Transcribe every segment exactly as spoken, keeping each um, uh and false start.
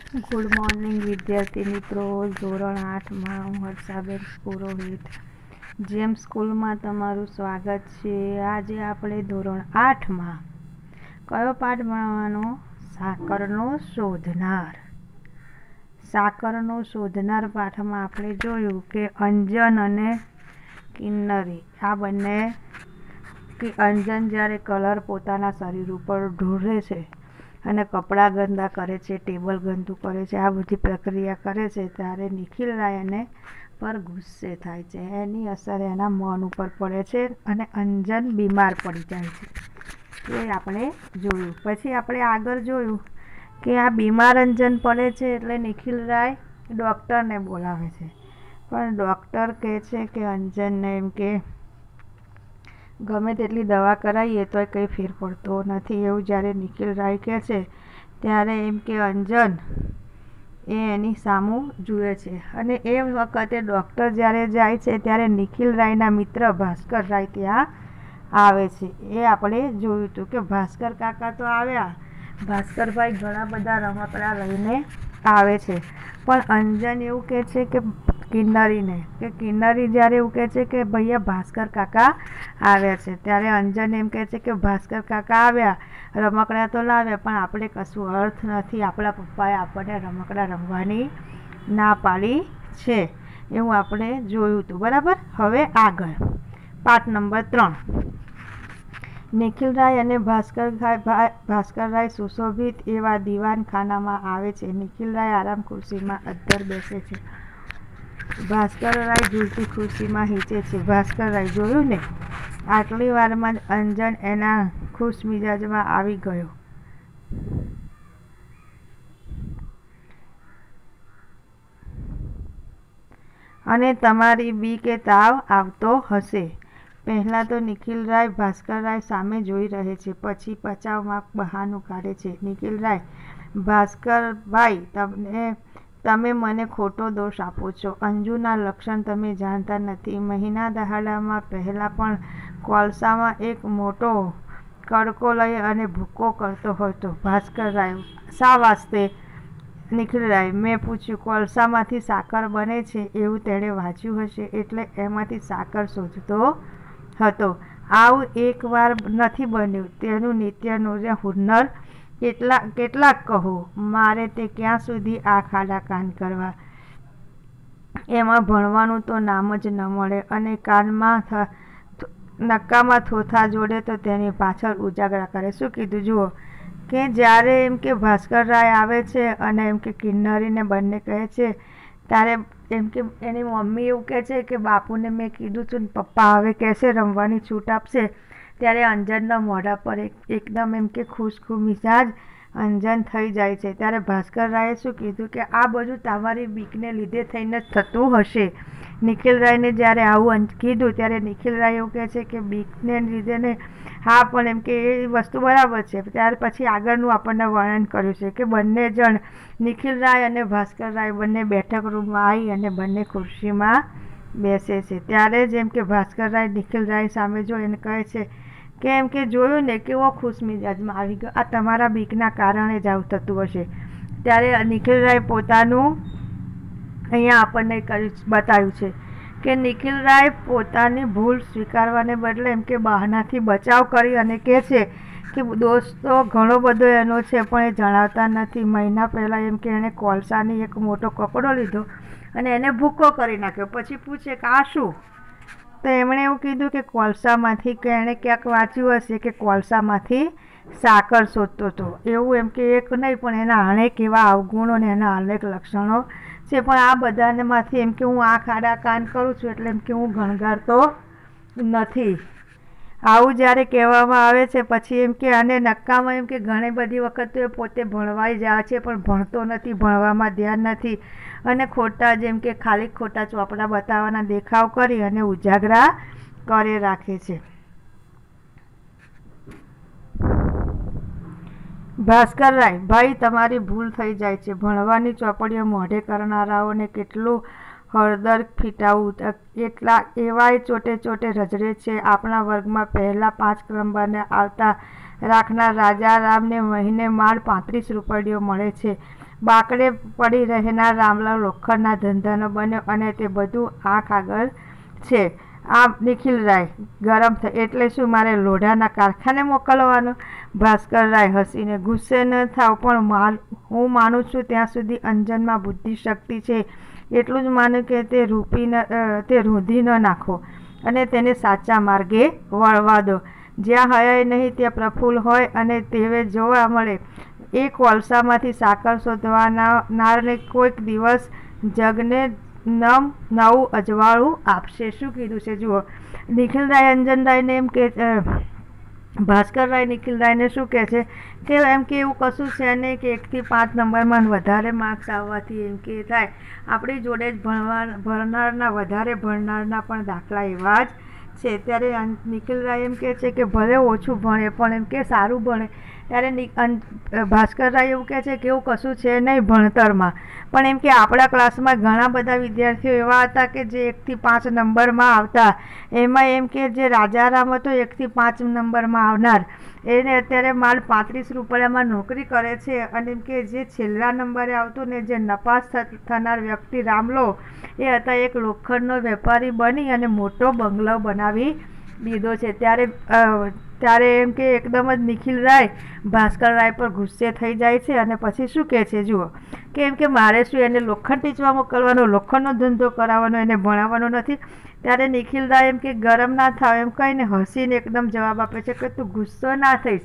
Good morning વિદ્યાર્થી મિત્રો. ધોરણ આઠમાં હું હર્ષાબેન પુરોહિત જેમ સ્કૂલમાં તમારું સ્વાગત છે. આજે આપણે ધોરણ આઠમાં કયો પાઠ ભણવાનો? સાકરનો શોધનાર. સાકરનો શોધનાર પાઠમાં આપણે જોયું કે અંજન અને કિન્નરી આ બંને કે અંજન જ્યારે કલર પોતાના શરીર ઉપર ઢોળે છે અને કપડાં ગંદા કરે છે, ટેબલ ગંદુ કરે છે, આ બધી પ્રક્રિયા કરે છે ત્યારે નિખિલ રાય એને પર ગુસ્સે થાય છે. એની અસર એના મન ઉપર પડે છે અને અંજન બીમાર પડી જાય છે. એ આપણે જોયું. પછી આપણે આગળ જોયું કે આ બીમાર અંજન પડે છે એટલે નિખિલ રાય ડૉક્ટરને બોલાવે છે, પણ ડૉક્ટર કહે છે કે અંજનને એમ કે ગમે તેટલી દવા કરાવીએ તોય કંઈ ફેર પડતો નથી. એવું જ્યારે નિખિલ રાય કહે છે ત્યારે એમ કે અંજન એ એની સામું જુએ છે અને એ વખતે ડૉક્ટર જ્યારે જાય છે ત્યારે નિખિલ રાયના મિત્ર ભાસ્કર રાય ત્યાં આવે છે. એ આપણે જોયું હતું કે ભાસ્કર કાકા તો આવ્યા, ભાસ્કરભાઈ ઘણા બધા રમકડા લઈને આવે છે, પણ અંજન એવું કહે છે કે કિન્નરીને કે કિન્નરી જ્યારે એવું કહે છે કે ભૈયા ભાસ્કર કાકા આવ્યા છે ત્યારે અંજન એમ કહે છે કે ભાસ્કર કાકા આવ્યા, રમકડા તો લાવ્યા, પણ આપણે કશું અર્થ નથી, આપણા પપ્પાએ આપણને રમકડા રમવાની ના પાડી છે. એવું આપણે જોયું હતું. બરાબર. હવે આગળ પાઠ નંબર ત્રણ. નિખિલ રાય અને ભાસ્કર ભાસ્કર રાય સુશોભિત એવા દીવાનખાનામાં આવે છે. નિખિલ રાય આરામ ખુરશીમાં અદ્ધર બેસે છે, ભાસ્કર રાય ઝૂલતી ખુરશીમાં હીચે છે. ભાસ્કર રાય જોયું ને, આટલી વારમાં જ અંજન એના ખુશ મિજાજમાં આવી ગયો. અને તમારી બી કે તાવ આવતો હશે. પહેલાં તો નિખિલ રાય ભાસ્કર રાય સામે જોઈ રહે છે, પછી પચાવમાં બહાનું કાઢે છે. નિખિલ રાય: ભાસ્કરભાઈ, તમને તમે મને ખોટો દોષ આપો છો. અંજુના લક્ષણ તમે જાણતા નથી. મહિના દહાડામાં પહેલાં પણ કોલસામાં એક મોટો કડકો લઈ અને ભૂકો કરતો હતો. ભાસ્કર રાય: શા વાસ્તે? નિખિલ રાય: મેં પૂછ્યું. કોલસામાંથી સાકર બને છે એવું તેણે વાંચ્યું હશે એટલે એમાંથી સાકર શોધતો હતો. આવું એક વાર નથી બન્યું. તેનું નિત્યનું હુન્નર કેટલા કેટલાક કહો. મારે તે ક્યાં સુધી આ ખાડા કાન કરવા? એમાં ભણવાનું તો નામ જ ન મળે અને કાનમાં નક્કામાં થોથા જોડે તો તેની પાછળ ઉજાગરા કરે. શું કીધું જુઓ કે જ્યારે એમ કે ભાસ્કર રાય આવે છે અને એમ કે કિન્નરીને બંને કહે છે ત્યારે એમ કે એની મમ્મી એવું કહે છે કે બાપુને મેં કીધું છું ને પપ્પા હવે કહેશે રમવાની છૂટ આપશે. ત્યારે અંજનના મોઢા પર એક એકદમ એમ કે ખુશ ખુશ મિજાજ અંજન થઈ જાય છે. ત્યારે ભાસ્કર રાયે શું કીધું કે આ બધું તમારી બીકને લીધે થઈને જ થતું હશે. નિખિલ રાયને જ્યારે આવું કીધું ત્યારે નિખિલ રાય એવું કહે છે કે બીકને લીધે ને, હા પણ એમ કે એ વસ્તુ બરાબર છે. ત્યાર પછી આગળનું આપણને વર્ણન કર્યું છે કે બંને જણ નિખિલ રાય અને ભાસ્કર રાય બંને બેઠક રૂમમાં આવી અને બંને ખુરશીમાં બેસે છે. ત્યારે જ એમ કે ભાસ્કર રાય નિખિલ રાય સામે જોઈ અને કહે છે કે એમ કે જોયું ને કેવો ખુશ મિજાજમાં આવી ગયો, આ તમારા બીકના કારણે જ આવું થતું હશે. ત્યારે નિખિલ રાય પોતાનું અહીંયા આપણને કર્યું બતાવ્યું છે કે નિખિલ રાય પોતાની ભૂલ સ્વીકારવાને બદલે એમ કે બહાનાથી બચાવ કરી અને કહે છે કે દોસ્તો ઘણો બધો એનો છે પણ એ જણાવતા નથી. મહિના પહેલાં એમ કે એણે કોલસાની એક મોટો કપડો લીધો અને એને ભૂકો કરી નાખ્યો. પછી પૂછે કે આ શું? તો એમણે એવું કીધું કે કોલસામાંથી કે એણે ક્યાંક વાંચ્યું હશે કે કોલસામાંથી સાકર શોધતો હતો. એવું એમ કે એક નહીં પણ એના અનેક એવા અવગુણો ને એના અનેક લક્ષણો છે, પણ આ બધામાંથી એમ કે હું આ ખાડા કાન કરું છું એટલે એમ કે હું ગણગારતો નથી. આવું જ્યારે કહેવામાં આવે છે પછી એમ કે અને નક્કામાં એમ કે ઘણી બધી વખત તો એ પોતે ભણવાઈ જાય છે પણ ભણતો નથી, ભણવામાં ધ્યાન નથી અને ખોટા જેમ કે ખાલી ખોટા ચોપડા બતાવવાના દેખાવ કરી અને ઉજાગરા કરે રાખે છે. ભાસ્કર રાય: ભાઈ, તમારી ભૂલ થઈ જાય છે. ભણવાની ચોપડીઓ મોઢે કરનારાઓને કેટલું હળદર ફીટાવું, એટલા એવાય ચોટે ચોટે રજડે છે. આપણા વર્ગમાં પહેલા પાંચ ક્રમાંકે આવતા રાખનાર રાજારામને મહિને માંડ પાંત્રીસ રૂપિયો મળે છે. બાકડે પડી રહેનાર રામલાલ લોખંડના ધંધાનો બન્યો અને તે બધું આંખ આગળ છે. આ નિખિલ રાય ગરમ થઈ એટલે શું મારે લોઢાના કારખાને મોકલવાનો? ભાસ્કરરાય હસીને ગુસ્સે ન થાવ, પણ માન હું માનું છું ત્યાં સુધી અંજનમાં બુદ્ધિ શક્તિ છે એટલું જ માનું કે તે રૂપી ન તે રૂંધી ન નાખો અને તેને સાચા માર્ગે વળવા દો. જ્યાં હયાય નહીં ત્યાં પ્રફુલ્લ હોય અને તેવે જોવા મળે. એ કોલસામાંથી સાકર શોધવાનારને કોઈક દિવસ જગને નમ નવું અજવાળું આપશે. શું કીધું છે જુઓ. નિખિલરાય અંજનરાયને એમ કે ભાસ્કરરાય નિખિલરાયને શું કહે છે કે એમ કે એવું કશું છે નહીં કે એકથી પાંચ નંબરમાં વધારે માર્ક્સ આવવાથી એમ કે થાય. આપણી જોડે જ ભણવા ભણનારના વધારે ભણનારના પણ દાખલા એવા જ છે. ત્યારે નિખિલરાય એમ કહે છે કે ભલે ઓછું ભણે પણ એમ કે સારું ભણે. ત્યારે ભાસ્કરરાય એવું કહે છે કે એવું કશું છે નહીં ભણતરમાં, પણ એમ કે આપણા ક્લાસમાં ઘણા બધા વિદ્યાર્થીઓ એવા હતા કે જે એકથી પાંચ નંબરમાં આવતા. એમાં એમ કે જે રાજારામ હતો એકથી પાંચ નંબરમાં આવનાર, એને અત્યારે માલ પાંત્રીસ રૂપિયામાં નોકરી કરે છે. અને એમ કે જે છેલ્લા નંબરે આવતું ને જે નપાસ થનાર વ્યક્તિ રામલો, એ હતા એક લોખંડનો વેપારી બની અને મોટો બંગલો બનાવી દીધો છે. ત્યારે ત્યારે એમ કે એકદમ જ નિખિલરાય ભાસ્કરરાય પર ગુસ્સે થઈ જાય છે અને પછી શું કહે છે જુઓ કે એમ કે મારે શું એને લોખંડ ટીચવા મોકલવાનો, લોખંડનો ધંધો કરાવવાનો, એને ભણાવવાનો નથી. ત્યારે નિખિલરાય એમ કે ગરમ ના થાવ એમ કહીને હસીને એકદમ જવાબ આપે છે કે તું ગુસ્સો ના થઈશ,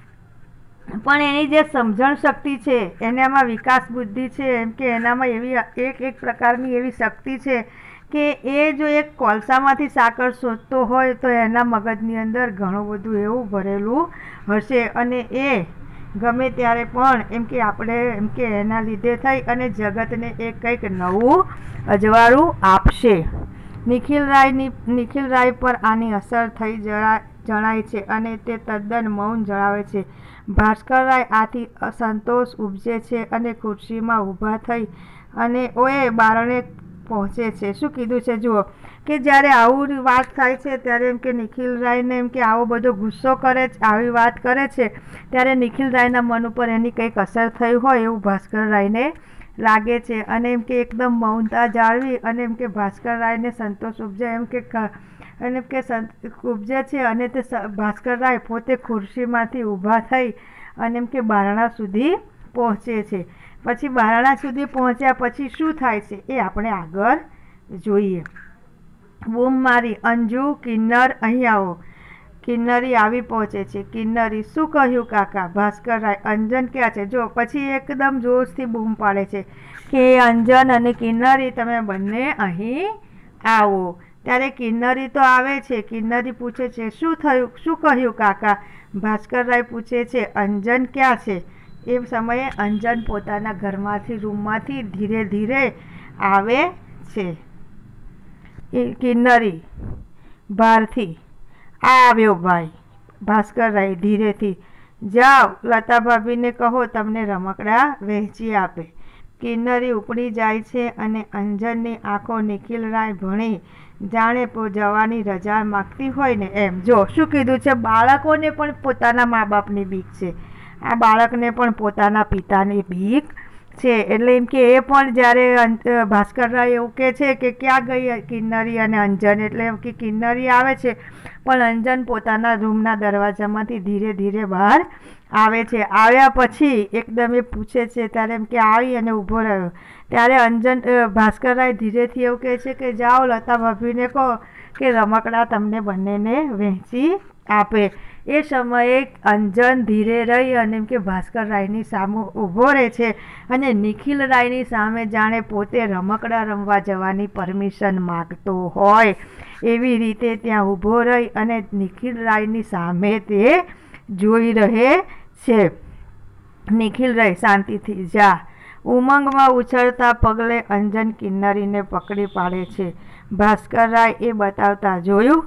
પણ એની જે સમજણ શક્તિ છે એનામાં વિકાસ બુદ્ધિ છે. એમ કે એનામાં એવી એક એક પ્રકારની એવી શક્તિ છે કે એ જો એક કોલસામાંથી સાકર શોધતો હોય તો એના મગજની અંદર ઘણું બધું એવું ભરેલું હશે અને એ ગમે ત્યારે પણ એમ કે આપણે એમ કે એના લીધે થઈ અને જગતને એ કંઈક નવું અજવાળું આપશે. નિખિલરાયની નિખિલરાય પર આની અસર થઈ જણા જણાય છે અને તે તદ્દન મૌન જણાવે છે. ભાસ્કરરાય આથી અસંતોષ ઉપજે છે અને ખુરશીમાં ઊભા થઈ અને ઓએ બારણે પહોંચે છે. શું કીધું છે જુઓ કે જ્યારે આવું વાત થાય છે ત્યારે એમ કે નિખિલરાયને એમ કે આવો બધો ગુસ્સો કરે છે, આવી વાત કરે છે, ત્યારે નિખિલરાયના મન ઉપર એની કંઈક અસર થઈ હોય એવું ભાસ્કરરાયને લાગે છે. અને એમ કે એકદમ મૌનતા જાળવી અને એમ કે ભાસ્કરરાયને સંતોષ ઉપજે એમ કે અને એમ કે ઉપજે છે અને તે ભાસ્કરરાય પોતે ખુરશીમાંથી ઊભા થઈ અને એમ કે બારણા સુધી પહોંચે છે. પછી બારણા સુધી પહોંચ્યા પછી શું થાય છે એ આપણે આગળ જોઈએ. બૂમ મારી, અંજુ, કિન્નર અહીં આવો. કિન્નરી આવી પહોંચે છે. કિન્નરી, શું કહ્યું કાકા? ભાસ્કરરાય, અંજન ક્યાં છે? જો પછી એકદમ જોશથી બૂમ પાડે છે કે અંજન અને કિન્નરી તમે બંને અહીં આવો. ત્યારે કિન્નરી તો આવે છે. કિન્નરી પૂછે છે શું થયું, શું કહ્યું કાકા? ભાસ્કરરાય પૂછે છે અંજન ક્યાં છે? એ સમયે અંજન પોતાના ઘરમાંથી રૂમમાંથી ધીરે ધીરે આવે છે. કિન્નરી બહારથી, આ આવ્યો ભાઈ. ભાસ્કરરાય ધીરેથી, જાઓ લતા ભાભીને કહો તમને રમકડા વહેંચી આપે. કિન્નરી ઉપડી જાય છે અને અંજનની આંખો નિખિલરાય ભણી જાણે જવાની રજા માગતી હોય ને એમ. જો શું કીધું છે, બાળકોને પણ પોતાના મા બાપની બીક છે. આ બાળકને પણ પોતાના પિતાની બીક છે. એટલે એમ કે એ પણ જ્યારે ભાસ્કરરાય એવું કહે છે કે ક્યાં ગઈ કિન્નરી અને અંજન, એટલે એમ કે કિન્નરી આવે છે પણ અંજન પોતાના રૂમના દરવાજામાંથી ધીરે ધીરે બહાર આવે છે. આવ્યા પછી એકદમ એ પૂછે છે ત્યારે એમ કે આવી અને ઊભો રહ્યો. ત્યારે અંજન ભાસ્કરરાય ધીરેથી એવું કહે છે કે જાઓ લતા ભાભીને કહો કે રમકડા તમને બંનેને વહેંચી આપે. એ સમયે અંજન ધીરે રહી અને એમ કે ભાસ્કરરાયની સામે ઊભો રહે છે અને નિખિલરાયની સામે જાણે પોતે રમકડા રમવા જવાની પરમિશન માગતો હોય એવી રીતે ત્યાં ઊભો રહી અને નિખિલરાયની સામે તે જોઈ રહે છે. નિખિલરાય શાંતિથી જા. ઉમંગમાં ઉછળતા પગલે અંજન કિન્નરીને પકડી પાડે છે. ભાસ્કરરાય એ બતાવતા જોયું.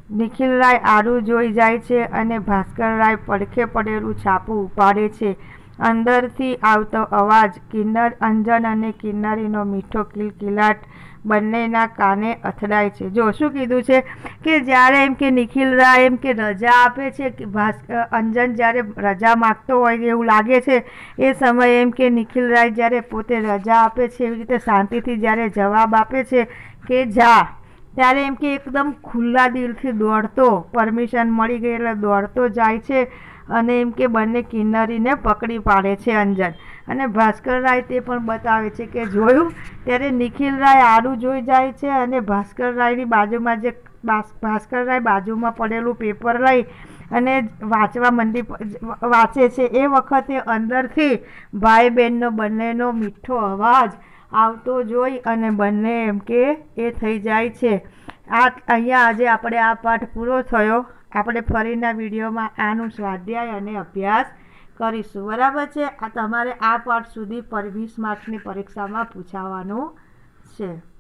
નિખિલરાય આડું જોઈ જાય છે અને ભાસ્કરરાય પડખે પડેલું છાપું ઉપાડે છે અંદરથી આવતો અવાજ કિન્નર અંજન અને કિન્નરીનો મીઠો કિલકિલાટ બંનેના કાને અથડાય છે. જો શું કીધું છે કે જ્યારે એમ કે નિખિલ રાય એમ કે રજા આપે છે કે ભાસ્કર અંજન જ્યારે રજા માગતો હોય એવું લાગે છે એ સમયે એમ કે નિખિલ રાય જ્યારે પોતે રજા આપે છે એવી રીતે શાંતિથી જ્યારે જવાબ આપે છે કે જા, ત્યારે એમ કે એકદમ ખુલ્લા દિલથી દોડતો પરમિશન મળી ગઈ એટલે દોડતો જાય છે અને એમ કે બંને કિન્નરીને પકડી પાડે છે અંજન. અને ભાસ્કર રાય તે પણ બતાવે છે કે જોયું, ત્યારે નિખિલ રાય આડું જોઈ જાય છે અને ભાસ્કર રાયની બાજુમાં જે ભાસ્કર રાય બાજુમાં પડેલું પેપર લઈ અને વાંચવા મંડી વાંચે છે એ વખતે અંદરથી ભાઈ બહેનનો બંનેનો મીઠો અવાજ આવતો જોઈ અને બંને એમ કે એ થઈ જાય છે. આ અહીંયા આજે આપણે આ પાઠ પૂરો થયો. આપણે ફરીના વિડીયોમાં આનું સ્વાધ્યાય અને અભ્યાસ કરીશું. બરાબર છે. આ તમારે આ પાઠ સુધી પર વીસ માર્ક્સની પરીક્ષામાં પૂછાવાનું છે.